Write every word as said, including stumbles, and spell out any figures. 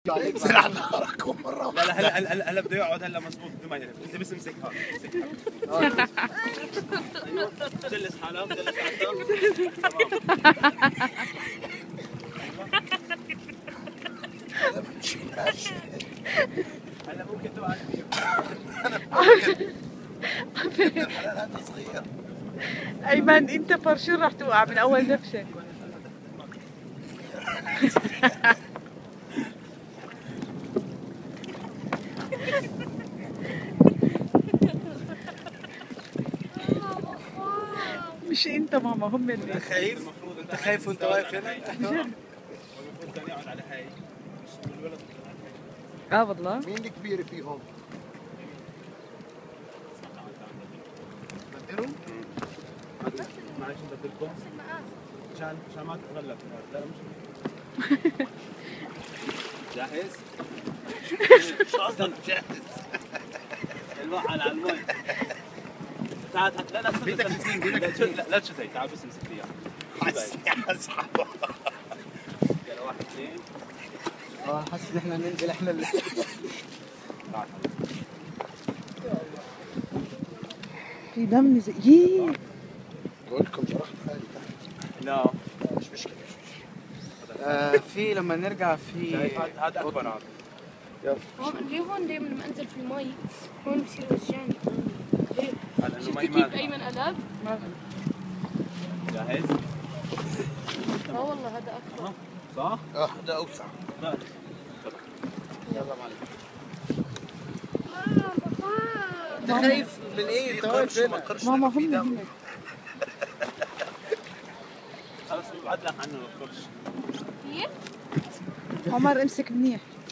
زرع ظهركم مرة واحدة. لا لا هلا هلا هلا بده يقعد هلا مضبوط بدون ما يقلب، انت بس امسك هذا امسك هذا. ايوه جلس حالك جلس حالك تمام. هلا ممكن تقعد فيه. ابن الحلال هذا صغير. ايمن انت فرشور راح توقع من اول نفسك. مش انت ماما، هم اللي انت خايف؟ انت خايف وانت واقف هنا؟ المفروض كان يقعد على هاي مش الولد على هاي. اه والله. مين الكبير فيهم؟ بدلهم؟ معلش نبدلكم عشان عشان ما تتغلب. لا مش جاهز؟ استنى جاهز. الماء على المي. تعال لا لا بيدك اثنين بيدك اثنين. لا لا تشتي تعال بس امسك لي اياه. اسحبه. يلا واحد اثنين. اه حاسس ان احنا ننزل احنا اللي تعال في دم زي يي. بقول لكم جرحت حالي تحت. لا مش مشكلة مش مشكلة. آه في لما نرجع في هذا اكبر هذا. هون ليه هون دايما لما انزل في المي هون بصير يوجعني. هذا انه شفت ما كيف يمال. ايمن قلب؟ جاهز؟ اه والله هذا اكبر. صح؟ اه هذا اوسع. لا يلا معلم. انت خايف من ايه؟ انت واقف هنا. ماما هم هم خلص ابعد لك عنه القرش. هي؟ عمر امسك منيح.